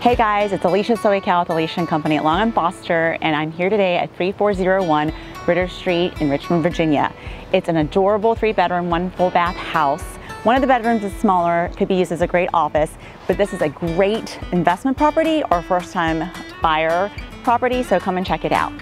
Hey guys, it's Alicia with Alicia & Company at Long & Foster, and I'm here today at 3401 Ritter Street in Richmond, Virginia. It's an adorable 3-bedroom, 1 full bath house. One of the bedrooms is smaller, could be used as a great office, but this is a great investment property or first-time buyer property, so come and check it out.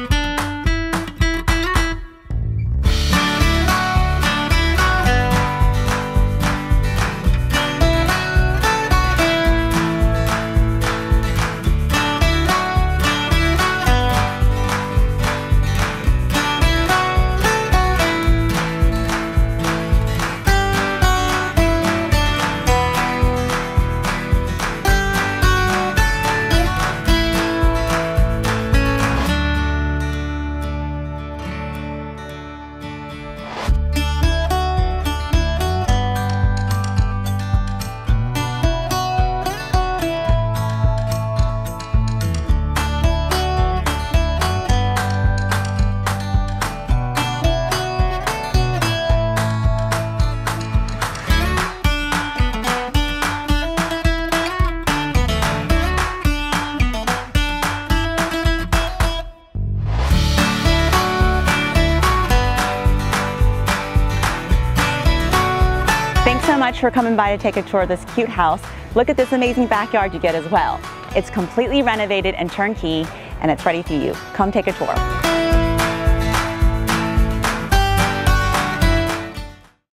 Thanks so much for coming by to take a tour of this cute house. Look at this amazing backyard you get as well. It's completely renovated and turnkey, and it's ready for you. Come take a tour.